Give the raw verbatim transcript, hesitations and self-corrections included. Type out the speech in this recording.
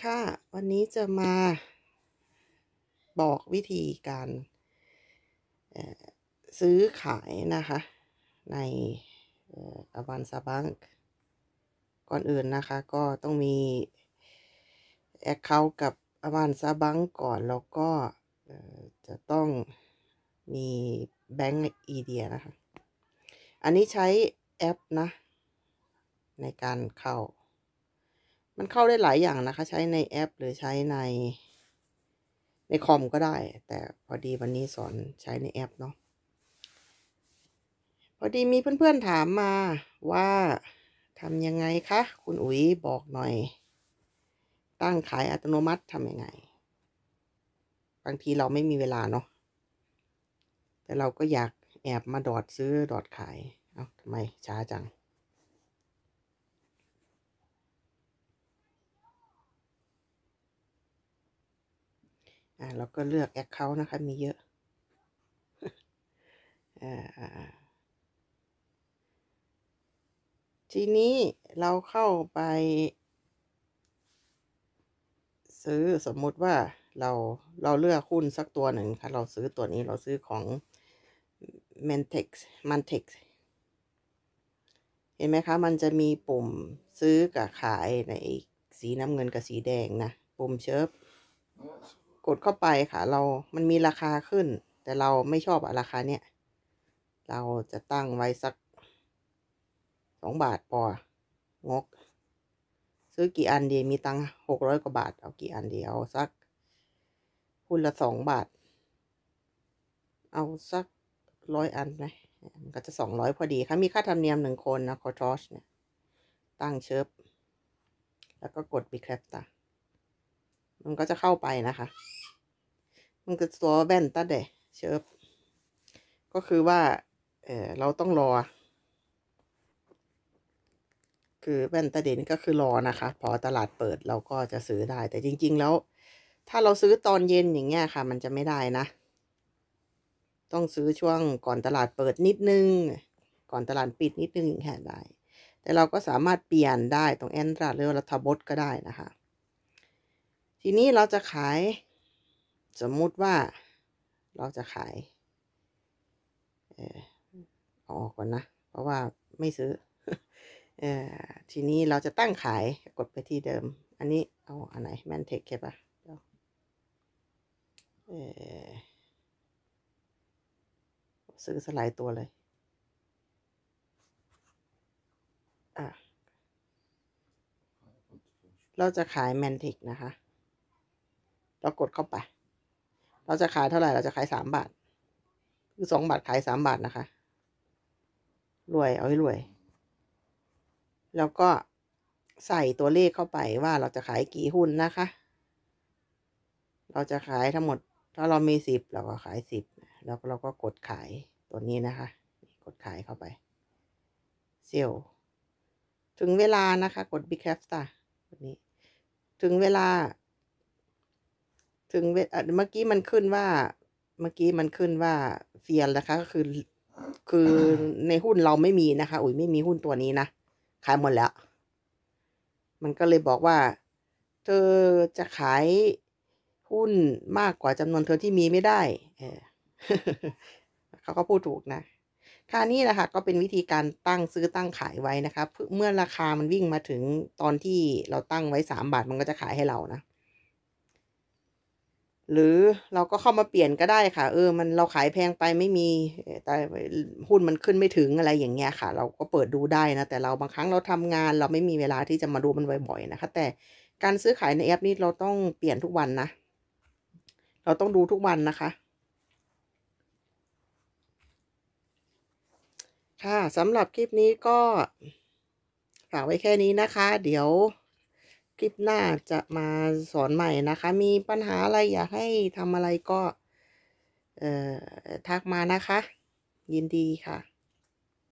ค่ะวันนี้จะมาบอกวิธีการซื้อขายนะคะในอวันซาบังก่อนอื่นนะคะก็ต้องมี Account กับอวันซาบังก่อนแล้วก็จะต้องมีแบงก์อีเดียนะคะอันนี้ใช้แอปนะในการเข้ามันเข้าได้หลายอย่างนะคะใช้ในแอปหรือใช้ในในคอมก็ได้แต่พอดีวันนี้สอนใช้ในแอปเนาะพอดีมีเพื่อนๆถามมาว่าทำยังไงคะคุณอุ๋ยบอกหน่อยตั้งขายอัตโนมัติทำยังไงบางทีเราไม่มีเวลาเนาะแต่เราก็อยากแอบมาดอดซื้อดอดขายเอ้าทำไมช้าจังอ่าเราก็เลือก Account นะคะมีเยอะอ่าทีนี้เราเข้าไปซื้อสมมุติว่าเราเราเลือกหุ้นสักตัวหนึ่งค่ะเราซื้อตัวนี้เราซื้อของ Mantex Mantex เห็นไหมคะมันจะมีปุ่มซื้อกับขายในสีน้ำเงินกับสีแดงนะปุ่มเชิฟกดเข้าไปค่ะเรามันมีราคาขึ้นแต่เราไม่ชอบอะราคาเนี้ยเราจะตั้งไว้สักสองบาทพองกซื้อกี่อันดีมีตังค์หกร้อยกว่าบาทเอากี่อันดีเอาสักหุ้นละสองบาทเอาสักร้อยอันไหมมันก็จะสองร้อยพอดีค่ะมีค่าธรรมเนียมหนึ่งคนนะคอทอชเนี่ยตั้งเชิฟแล้วก็กดบีแคปตามันก็จะเข้าไปนะคะมันก็ตัวแว่นตาเดเชิฟก็คือว่าเออเราต้องรอคือแว่นตาเดนี่ก็คือรอนะคะพอตลาดเปิดเราก็จะซื้อได้แต่จริงๆแล้วถ้าเราซื้อตอนเย็นอย่างเงี้ยค่ะมันจะไม่ได้นะต้องซื้อช่วงก่อนตลาดเปิดนิดนึงก่อนตลาดปิดนิดนึงแค่ได้แต่เราก็สามารถเปลี่ยนได้ตรงแอนตราหรือรัฐบดก็ได้นะคะทีนี้เราจะขายสมมุติว่าเราจะขายเออเอาออกก่อนนะเพราะว่าไม่ซื้อเออทีนี้เราจะตั้งขายกดไปที่เดิมอันนี้เอาอันไหนแมนเทคใช่ปะเออซื้อสไลด์ตัวเลยอ่ะเราจะขายแมนเทคนะคะเรากดเข้าไปเราจะขายเท่าไหร่เราจะขายสามบาทคือสองบาทขายสามบาทนะคะรวยเอาให้รวยแล้วก็ใส่ตัวเลขเข้าไปว่าเราจะขายกี่หุ้นนะคะเราจะขายทั้งหมดถ้าเรามีสิบเราก็ขายสิบแล้วเราก็กดขายตัวนี้นะคะกดขายเข้าไปเซลถึงเวลานะคะกด Big Cap Star ตัวนี้ถึงเวลาถึงเมื่อกี้มันขึ้นว่าเมื่อกี้มันขึ้นว่าเฟียร์นะคะก็คือคือในหุ้นเราไม่มีนะคะอุ๋ยไม่มีหุ้นตัวนี้นะขายหมดแล้วมันก็เลยบอกว่าเธอจะขายหุ้นมากกว่าจำนวนเธอที่มีไม่ได้เออ เขาก็พูดถูกนะค่านี้นะคะก็เป็นวิธีการตั้งซื้อตั้งขายไว้นะคะเมื่อราคามันวิ่งมาถึงตอนที่เราตั้งไว้สามบาทมันก็จะขายให้เรานะหรือเราก็เข้ามาเปลี่ยนก็ได้ค่ะเออมันเราขายแพงไปไม่มีแต่หุ้นมันขึ้นไม่ถึงอะไรอย่างเงี้ยค่ะเราก็เปิดดูได้นะแต่เราบางครั้งเราทำงานเราไม่มีเวลาที่จะมาดูมันบ่อยๆนะคะแต่การซื้อขายในแอปนี้เราต้องเปลี่ยนทุกวันนะเราต้องดูทุกวันนะคะค่ะสำหรับคลิปนี้ก็ฝากไว้แค่นี้นะคะเดี๋ยวคลิปหน้าจะมาสอนใหม่นะคะมีปัญหาอะไรอยากให้ทำอะไรก็เอ่อทักมานะคะยินดีค่ะ